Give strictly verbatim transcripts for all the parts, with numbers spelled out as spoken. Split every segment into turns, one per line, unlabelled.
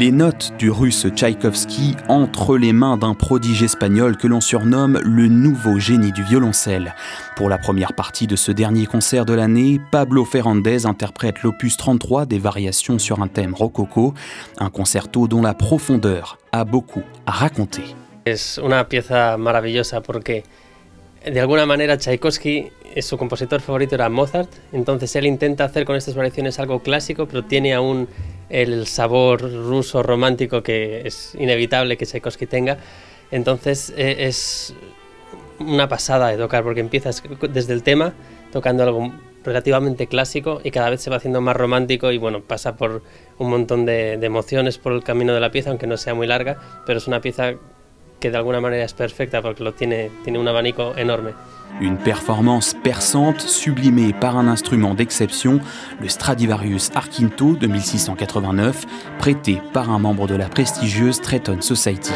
Les notes du russe Tchaïkovski entre les mains d'un prodige espagnol que l'on surnomme le nouveau génie du violoncelle. Pour la première partie de ce dernier concert de l'année, Pablo Ferrandez interprète l'opus trente-trois des variations sur un thème rococo, un concerto dont la profondeur a beaucoup à raconter.
Es una pieza maravillosa porque de alguna manera Tchaïkovski, su compositor favorito era Mozart, entonces él intenta hacer con estas variaciones algo clásico, pero tiene aún el sabor ruso romántico que es inevitable que Tchaïkovski tenga. Entonces es una pasada de tocar porque empiezas desde el tema tocando algo relativamente clásico y cada vez se va haciendo más romántico y bueno, pasa por un montón de, de emociones por el camino de la pieza, aunque no sea muy larga, pero es una pieza que de alguna manera es perfecta porque lo tiene, tiene un abanico enorme.
Une performance perçante, sublimée par un instrument d'exception, le Stradivarius Arquinto de mille six cent quatre-vingt-neuf, prêté par un membre de la prestigieuse Stratton Society.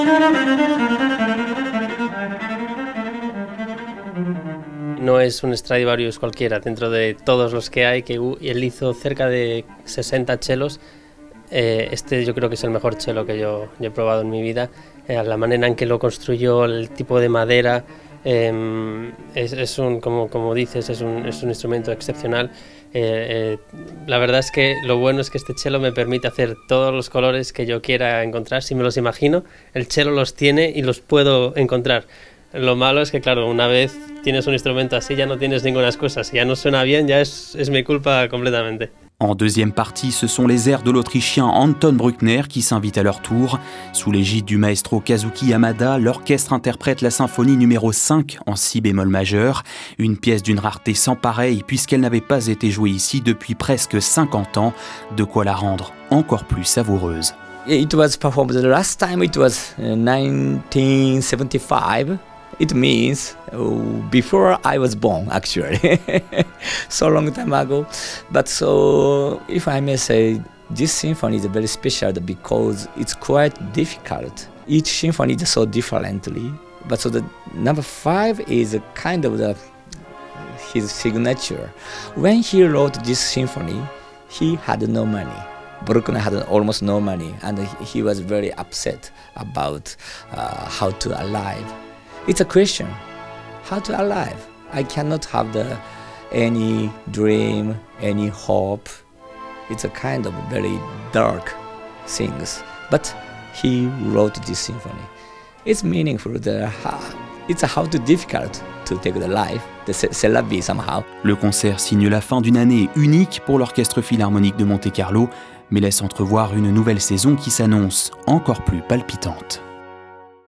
No es un Stradivarius cualquiera, dentro de todos los que hay, que él hizo cerca de sesenta chelos. Eh, este yo creo que es el mejor cello que yo, yo he probado en mi vida. Eh, la manera en que lo construyó, el tipo de madera, eh, es, es un, como, como dices, es un, es un instrumento excepcional. Eh, eh, la verdad es que lo bueno es que este cello me permite hacer todos los colores que yo quiera encontrar. Si me los imagino, el cello los tiene y los puedo encontrar. Lo malo es que, claro, una vez tienes un instrumento así ya no tienes ninguna excusa. Si ya no suena bien, ya es, es mi culpa completamente.
En deuxième partie, ce sont les airs de l'Autrichien Anton Bruckner qui s'invitent à leur tour. Sous l'égide du maestro Kazuki Yamada, l'orchestre interprète la symphonie numéro cinq en si bémol majeur, une pièce d'une rareté sans pareille puisqu'elle n'avait pas été jouée ici depuis presque cinquante ans, de quoi la rendre encore plus savoureuse.
It was performed the last time, it was nineteen seventy-five. It means oh, before I was born, actually, so long time ago. But so, if I may say, this symphony is very special because it's quite difficult. Each symphony is so differently. But so the number five is a kind of the his signature. When he wrote this symphony, he had no money. Bruckner had almost no money, and he was very upset about uh, how to alive. It's a question, how to alive? I cannot have the, any dream, any hope. It's a kind of very dark things. But he wrote this symphony. It's meaningful. The, it's how too difficult to take the life. C'est la vie somehow.
Le concert signe la fin d'une année unique pour l'Orchestre Philharmonique de Monte-Carlo, mais laisse entrevoir une nouvelle saison qui s'annonce encore plus palpitante.